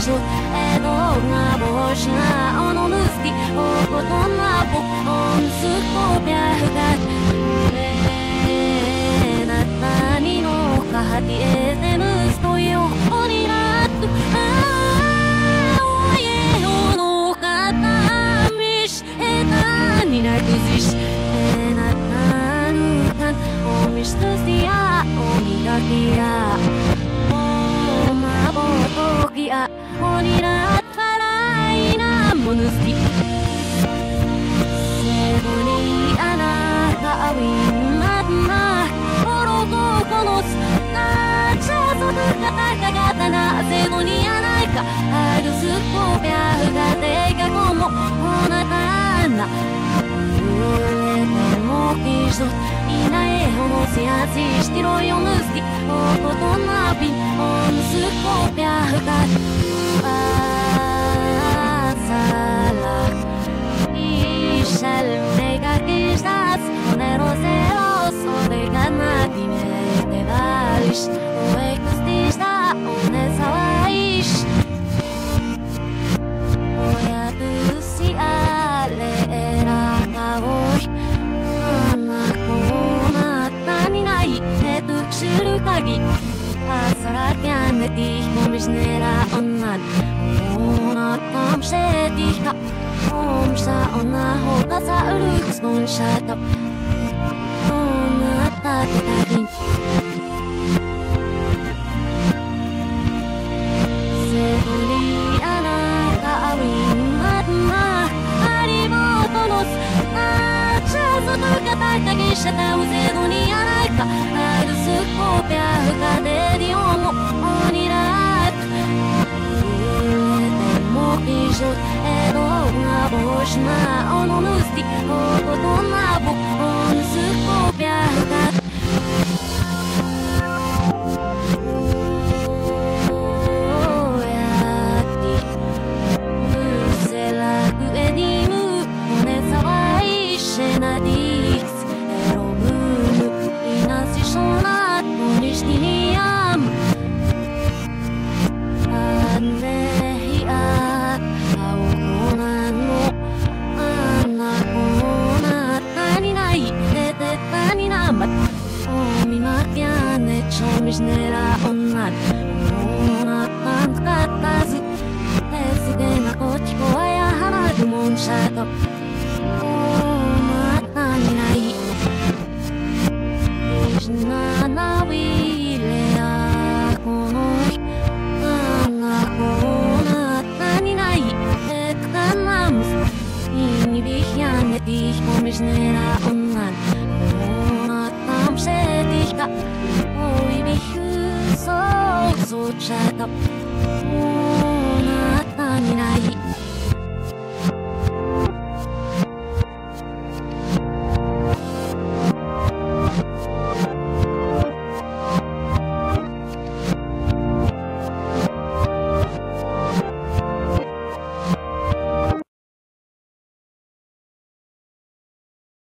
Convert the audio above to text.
Iso edona boşuna onun üstü okutuna bu onsu kopyakat Natani no kahati etemus toyo oninattu Oye ono katamis etani narkusis Natanukan omistustia omigakia Botokia onirat faraina monuski Segoni anata awinatna oroko konos Nachasotu katakagata segoni anaika Harusu kopya fugateka komo onatana Uete mo kishot inae honosiatsi shitiro yonuski Okotona bin onsu kopya fugat Asalak Ishal mega kishats Onero zeros Oregana dimete varish Oekustishta Onesawaish Oyatusi ale erakaoi Anakonatani nai Etukshuru kagi Asarakan etih komisnera onnan Onatam shetika Omsa onna hokasa uruks konshata Onatatakin Seguri anata awinatna Aribotonos Nachasotu katakagishata Uzedoni anaika Arusu kopya fukaderi onirat Uete mo kishot edona boshna ononusti okotona bu onsu kopya fukat Oyati Uselaku edimu onesawai shenadix Eromunu inasishonat monishtiniam Anehia aokonano anakonatani nai etetani namat Omimakiane chomisnera onnan Onatan katazu Tesugena kochiko aya hanadu monshato Onatani nai Ishnana wilea konoi Anakonatani nai Etkanamus Inibihiane dich komisnera onnan Onatam shetika Oi bihu so so chata